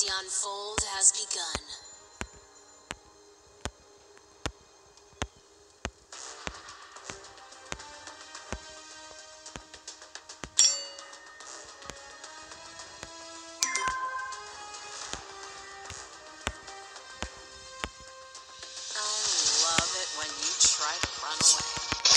The unfold has begun. I love it when you try to run away.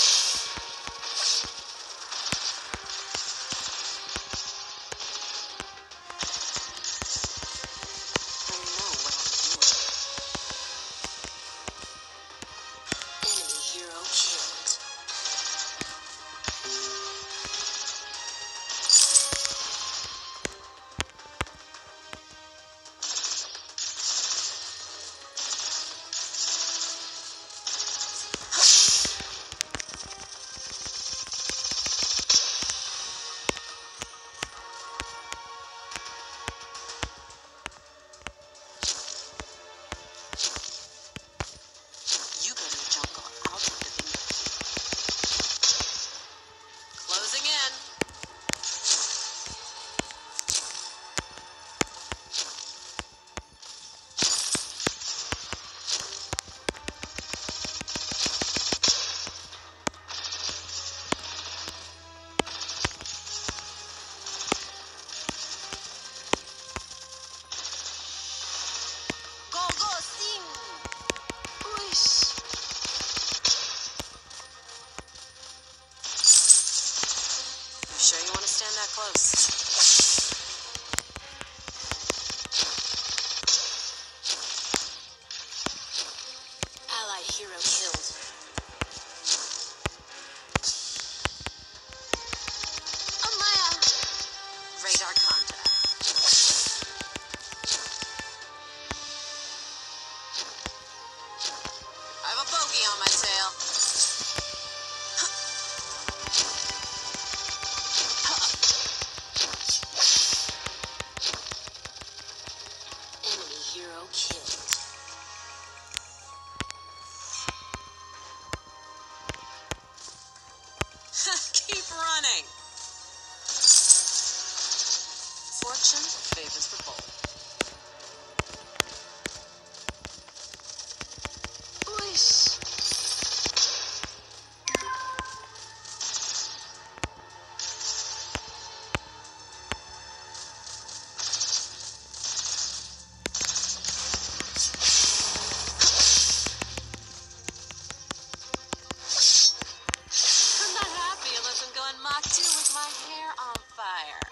Sure you want to stand that close? Allied hero killed. Amaya! Radar contact. I have a bogey on my tail. Keep running. Fortune favors the bold. Whoosh. Mach 2 with my hair on fire.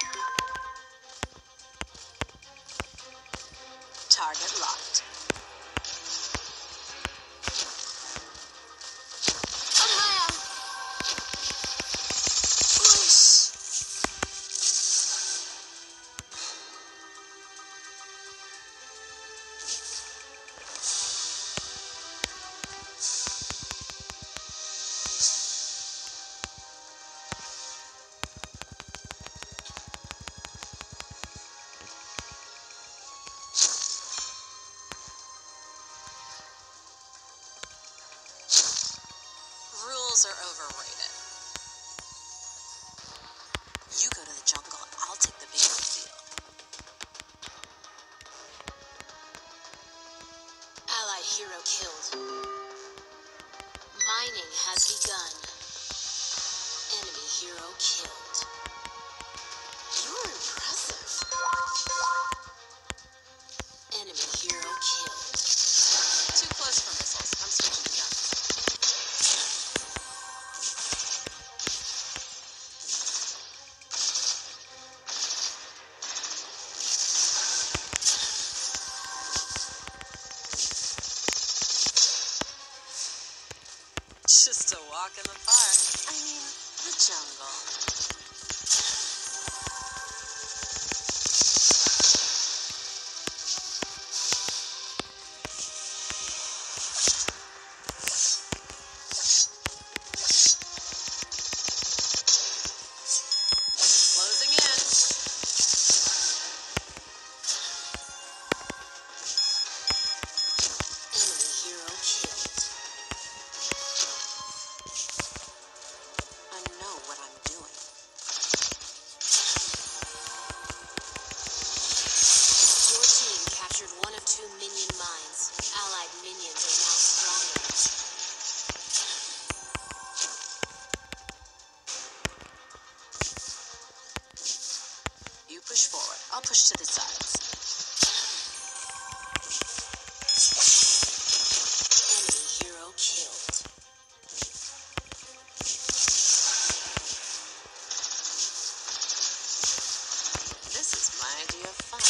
Target locked. Amaya! Whoosh! Rules are overrated. You go to the jungle, I'll take the battlefield. Allied hero killed. Mining has begun. Enemy hero killed. You're impressive. Enemy hero killed. Too close for missiles. I'm switching to guns. Just a walk in the park. I mean, the jungle. Closing in. Enemy hero killed. I'll push to the sides. Enemy hero killed. This is my idea of fun.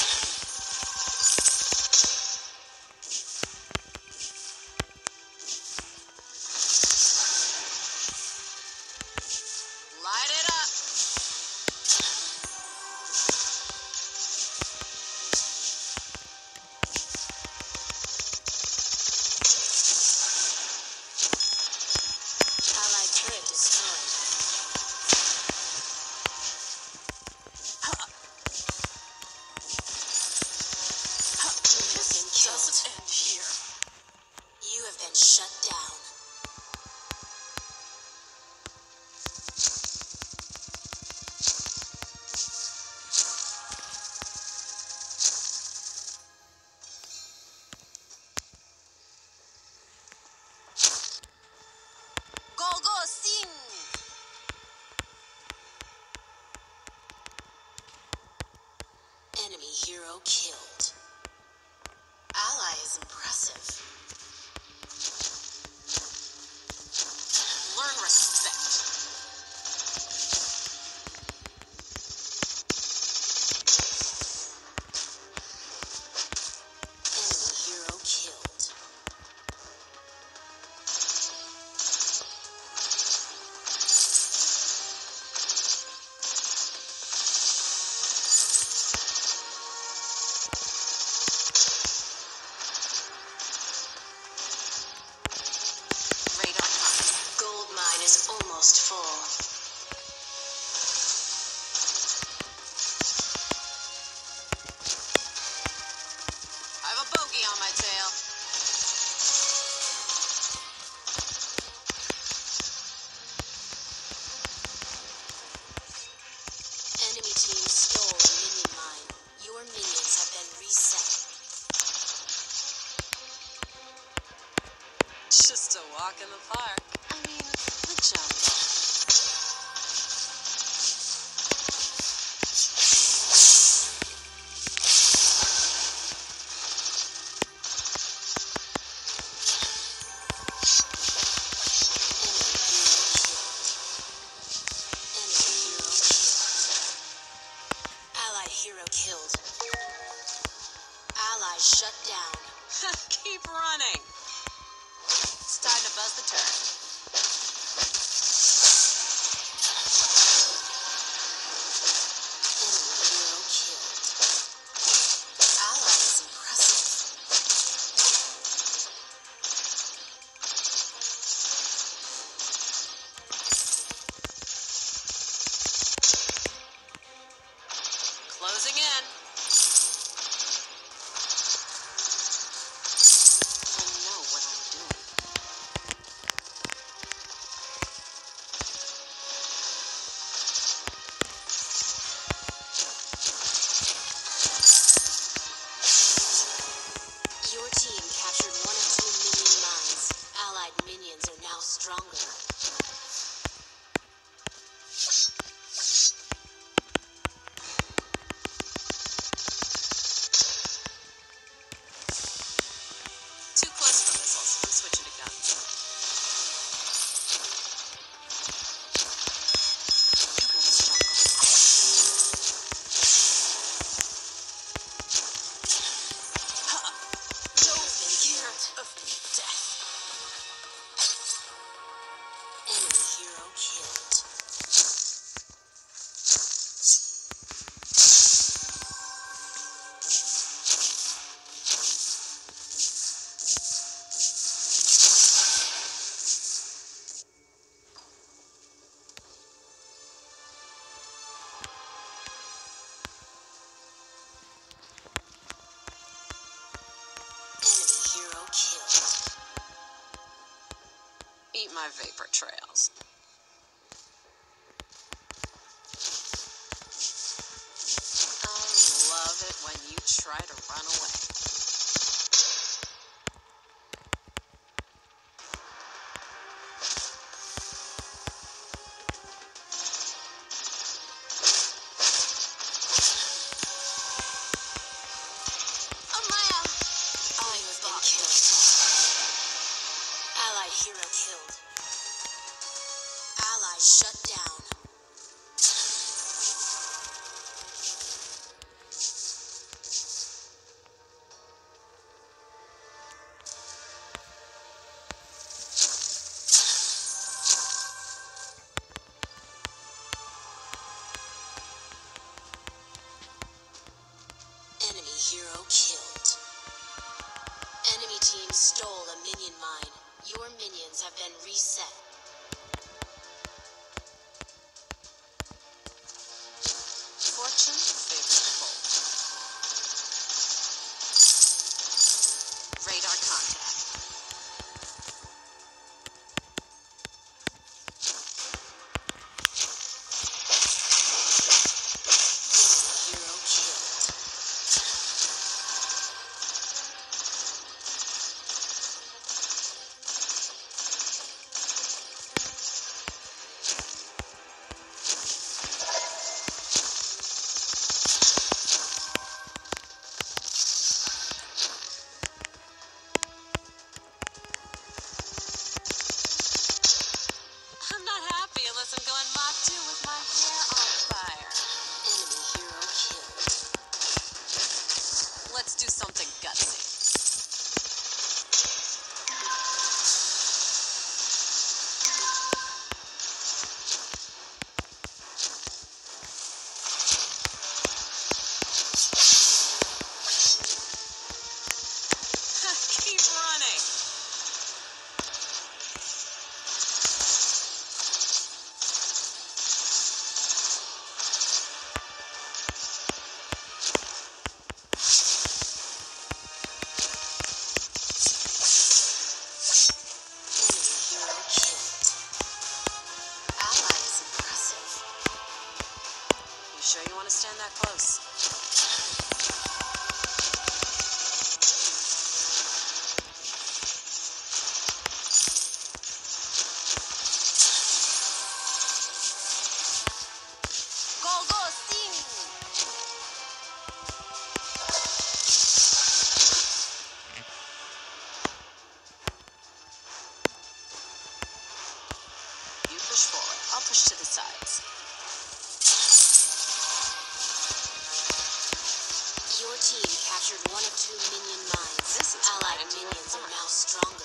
Light it up! Allied turret destroyed. This doesn't end here. You have been shut down. Go sing! Enemy hero killed. Ally is impressive. Learn respect. Enemy hero killed. Radar high. Gold mine is almost full. I have a bogey on my tail. Enemy team stole a minion mine. Your minions have been reset. Just a walk in the park. I mean, the jungle. Allied hero killed. Ally shut down. Keep running. It's time to buzz the turret. Enemy hero killed. Ally is impressive. Closing in. I know what I'm doing. Your team captured one of two minion mines. Allied minions are now stronger. Too close for missiles. I'm switching to guns. You go to struggle. No fear of death. Enemy hero killed. Enemy hero killed. Eat my vapor trails. I love it when you try to run away. team stole a minion mine. Your minions have been reset. Fortune favors the bold. Radar contact. Hero killed. I'm not happy unless I'm going Mach 2 with my hair on fire. Enemy hero killed. Let's do something gutsy. Keep running. Sure you want to stand that close? Go, go, sing! You push forward. I'll push to the sides. Your team captured one of 2 minion mines. This is allied minions are now stronger.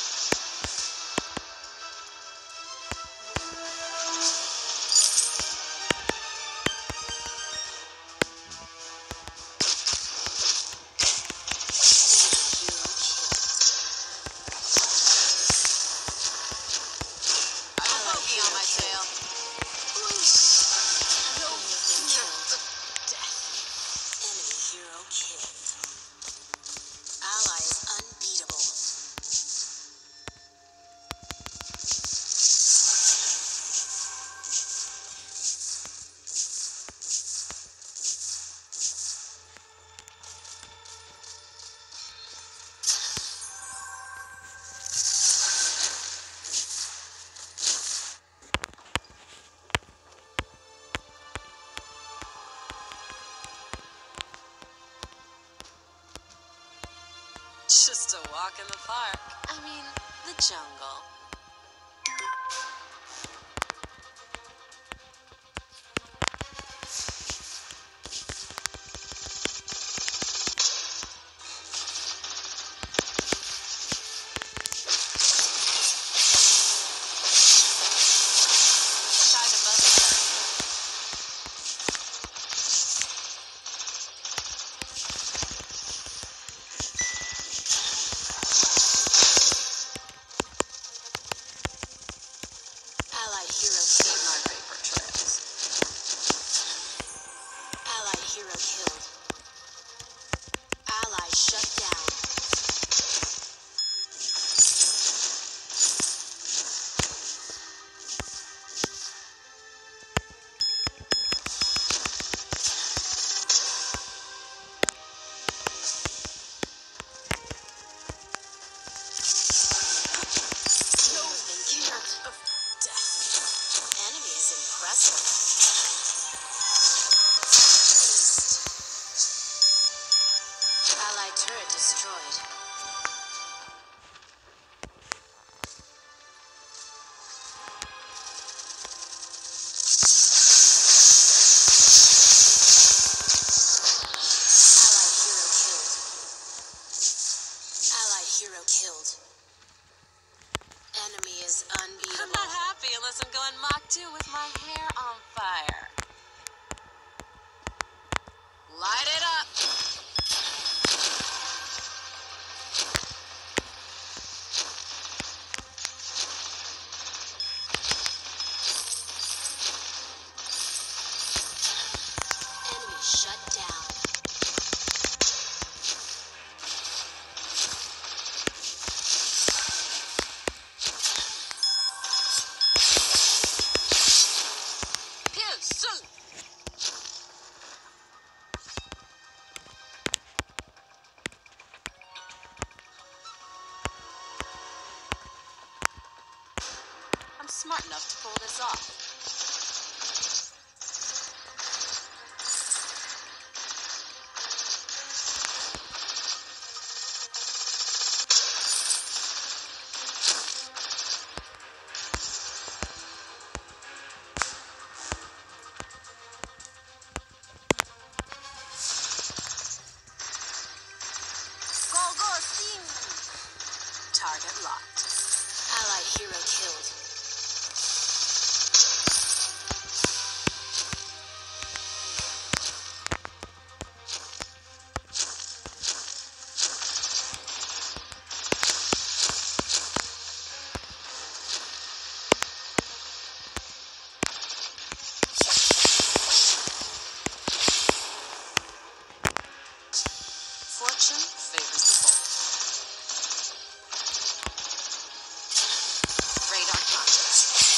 Just a walk in the park. I mean, the jungle. Allied turret destroyed. Allied hero killed. Enemy is unbeatable. I'm not happy unless I'm going Mach 2 with my hair on fire. Light it up! smart enough to pull this off. Target locked. Allied hero killed. Fortune favors the bold. Radar conscious.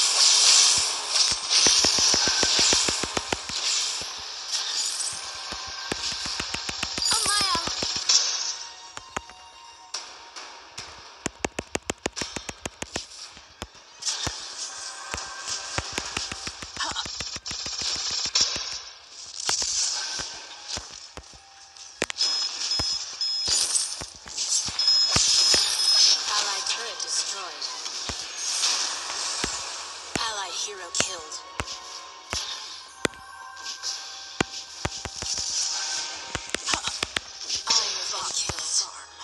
Oh my! Allied turret destroyed. Allied hero killed. Iron been killed.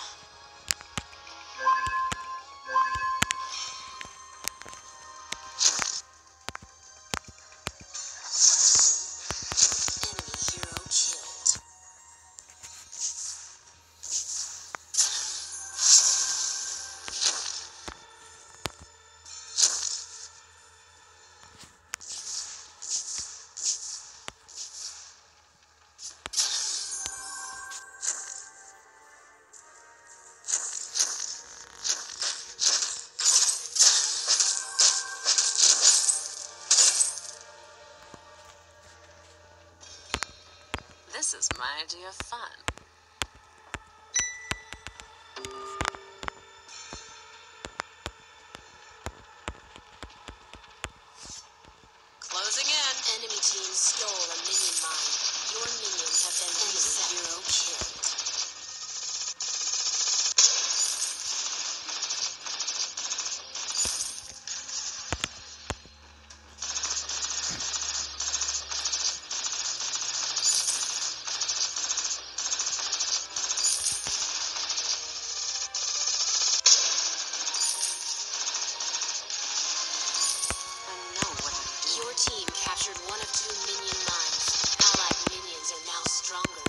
Enemy hero killed. This is my idea of fun. Closing in. Enemy team stole a minion mine. Your minions have been reset. Hero killed. Your team captured one of 2 minion mines. Allied minions are now stronger.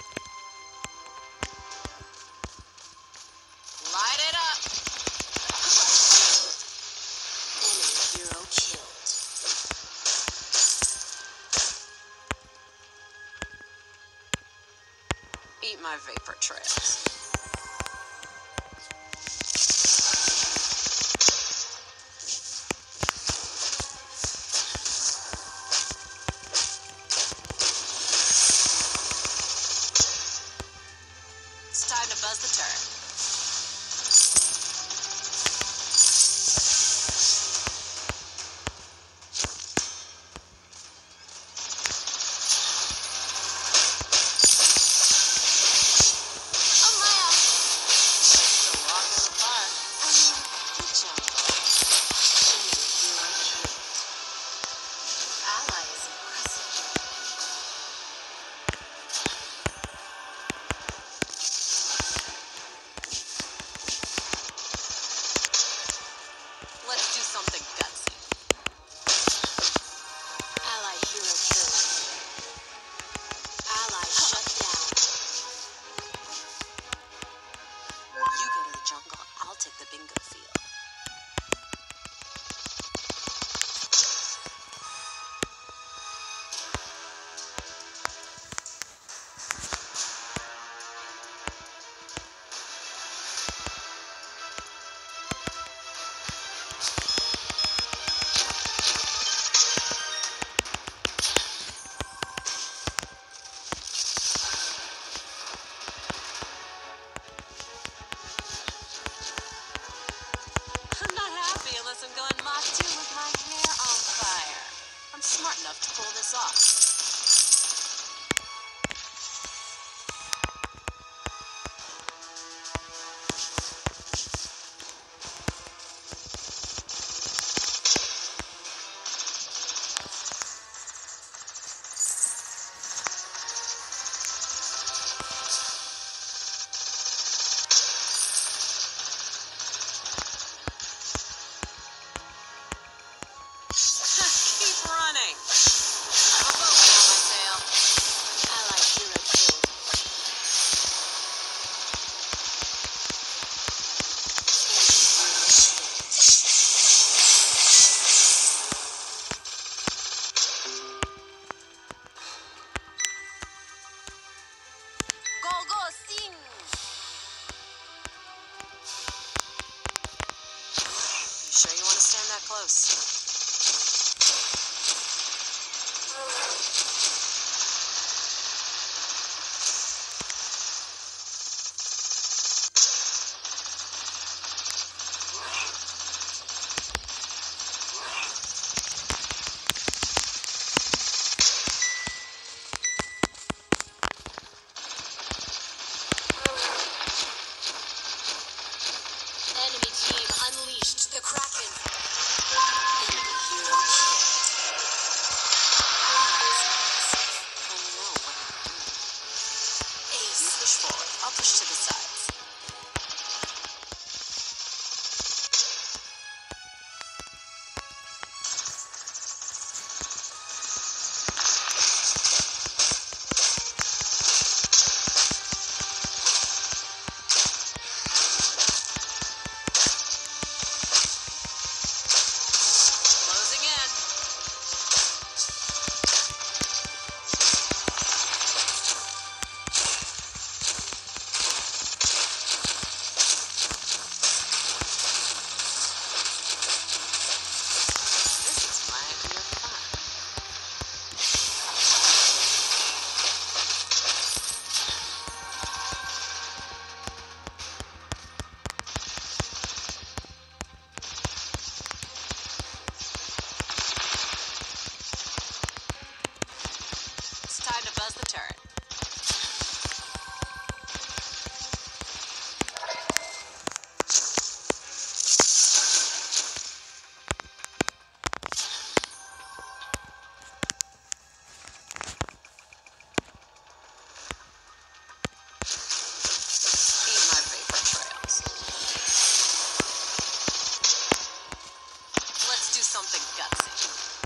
Light it up! Enemy hero killed. Eat my vapor trails. It's time to buzz the turret. Oh my! It's a walk in the park. Good job. Enemy hero killed. Ally is impressive. sure you want to stand that close. Enemy team unleashed the Kraken. Enemy hero killed. I know what I'm doing. Ace, you push forward. I'll push to the sides. Closing in. This is my idea of fun. It's time to buzz the turret. Eat my vapor trails. Let's do something gutsy.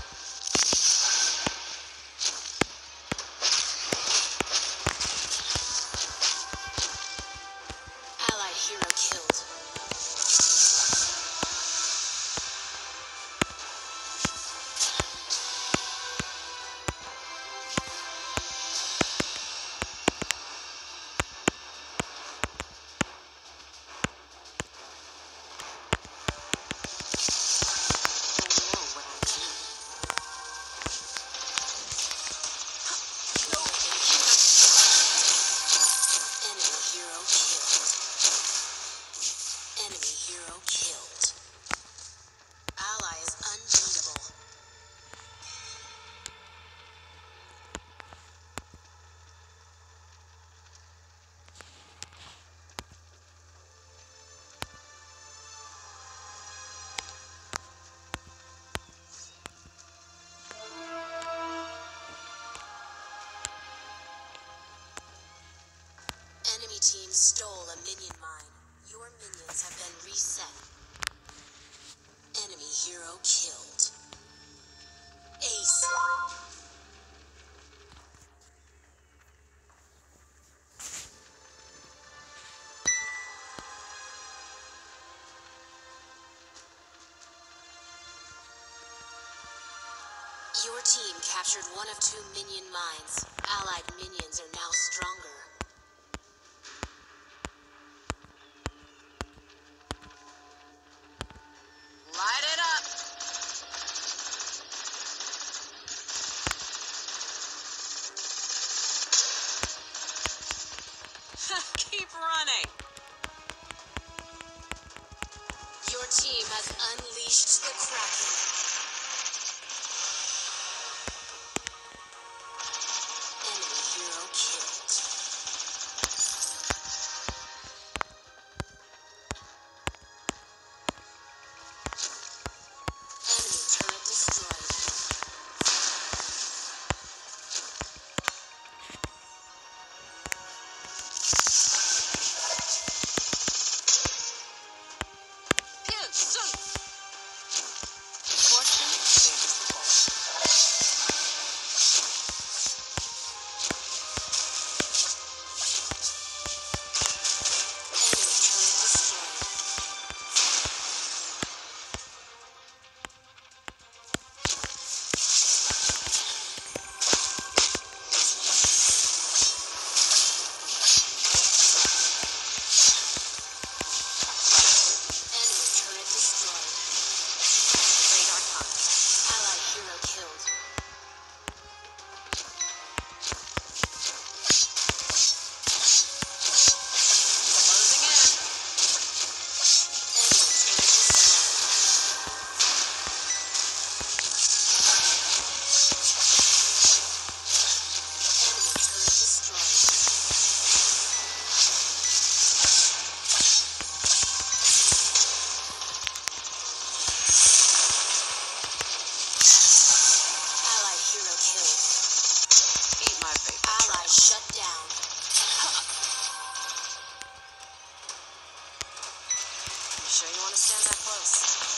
Allied hero killed. I know what I'm doing. Enemy hero killed. Enemy hero killed. Ally is unbeatable. Enemy team stole a minion mine. Your minions have been reset. Enemy hero killed. Ace. Your team captured one of 2 minion mines. Allied minions are now stronger. Light it up! Keep running! Your team has unleashed the Kraken. Enemy hero killed. Enemy turret destroyed. Sure you want to stand that close?